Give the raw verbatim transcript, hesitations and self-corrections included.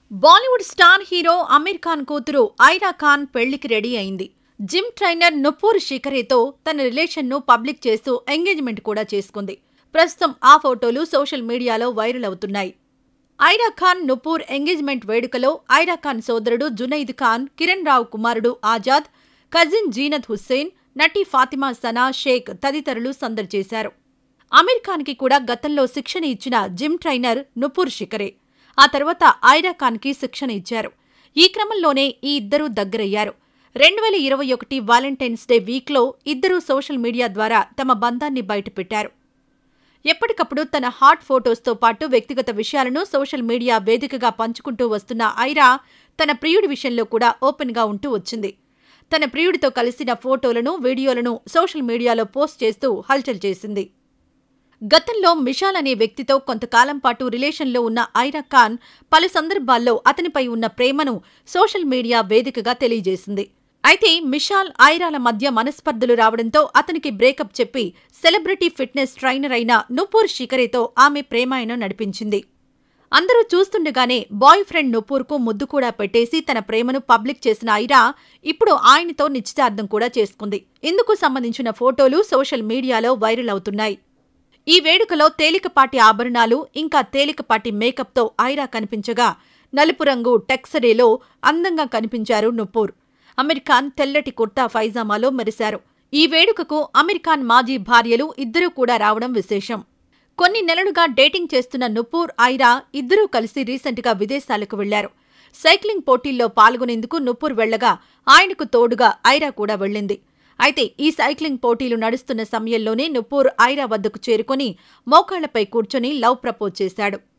Bollywood star hero Aamir Khan కూతురు ఐరా ఖాన్ పెళ్లికి ready అయింది. జిమ్ ట్రైనర్ నుపూర్ శిఖరేతో తన రిలేషన్ను పబ్లిక్ చేస్తూ ఎంగేజ్మెంట్ కూడా చేసుకుంది. ప్రస్తుతం ఆ ఫోటోలు సోషల్ మీడియాలో వైరల్ అవుతున్నాయి. ఐరా ఖాన్ నుపూర్ ఎంగేజ్మెంట్ వేడుకలో ఐరా ఖాన్ సోదరుడు జునైద్ ఖాన్, కిరణ్ రావు కుమారుడు ఆజాద్, కజిన్ జీనత్ హుస్సేన్, నటి ఫాతిమా సనా షేక్ తదితరులు సందడి చేశారు. అమీర్ ఖాన్కి కూడా గతంలో శిక్షణ ఇచ్చిన జిమ్ ట్రైనర్ నుపూర్ శిఖరే. ఆ తర్వాత ఐరా ఖాన్కి శిక్షణ ఇచ్చారు. ఈ క్రమంలోనే ఈ ఇద్దరూ దగ్గరయ్యారు. రెండు వేల ఇరవై ఒకటి వాలంటైన్స్ డే వీక్లో ఇద్దరూ సోషల్ మీడియా ద్వారా తమ బంధాన్ని బయటపెట్టారు. ఎప్పటికప్పుడు తన హాట్ ఫోటోస్తో పాటు వ్యక్తిగత విషయాలను సోషల్ మీడియా వేదికగా పంచుకుంటూ వస్తున్న ఐరా తన ప్రియుడి విషయంలో కూడా ఓపెన్గా ఉంటూ వచ్చింది. తన ప్రియుడితో కలిసిన ఫోటోలను, వీడియోలను సోషల్ మీడియాలో పోస్ట్ చేస్తూ హల్చల్ చేసింది. గతంలో మిషాల్ అనే వ్యక్తితో కొంతకాలం పాటు రిలేషన్లో ఉన్న ఐరా ఖాన్ పలు సందర్భాల్లో అతనిపై ఉన్న ప్రేమను సోషల్ మీడియా వేదికగా తెలియజేసింది. అయితే మిషాల్, ఐరాల మధ్య మనస్పర్ధలు రావడంతో అతనికి బ్రేకప్ చెప్పి సెలబ్రిటీ ఫిట్నెస్ ట్రైనర్ అయిన నుపూర్ శిఖరేతో ఆమె ప్రేమాయణం నడిపించింది. అందరూ చూస్తుండగానే బాయ్ ఫ్రెండ్ నుపూర్కు ముద్దు కూడా పెట్టేసి తన ప్రేమను పబ్లిక్ చేసిన ఐరా ఇప్పుడు ఆయనతో నిశ్చితార్థం కూడా చేసుకుంది. ఇందుకు సంబంధించిన ఫోటోలు సోషల్ మీడియాలో వైరల్ అవుతున్నాయి. ఈ వేడుకలో తేలికపాటి ఆభరణాలు, ఇంకా తేలికపాటి మేకప్తో ఐరా కనిపించగా, నలుపు రంగు టెక్సరేలో అందంగా కనిపించారు నుపూర్. అమీర్ ఖాన్ తెల్లటి కుర్తా ఫైజామాలో మెరిశారు. ఈ వేడుకకు అమీర్ ఖాన్ మాజీ భార్యలు ఇద్దరూ కూడా రావడం విశేషం. కొన్ని నెలలుగా డేటింగ్ చేస్తున్న నుపూర్, ఐరా ఇద్దరూ కలిసి రీసెంట్గా విదేశాలకు వెళ్లారు. సైక్లింగ్ పోటీల్లో పాల్గొనేందుకు నుపూర్ వెళ్లగా ఆయనకు తోడుగా ఐరా కూడా వెళ్ళింది. అయితే ఈ సైక్లింగ్ పోటీలు నడుస్తున్న సమయంలోనే నుపూర్ ఐరా వద్దకు చేరుకుని మోకాళ్లపై కూర్చొని లవ్ ప్రపోజ్ చేశాడు.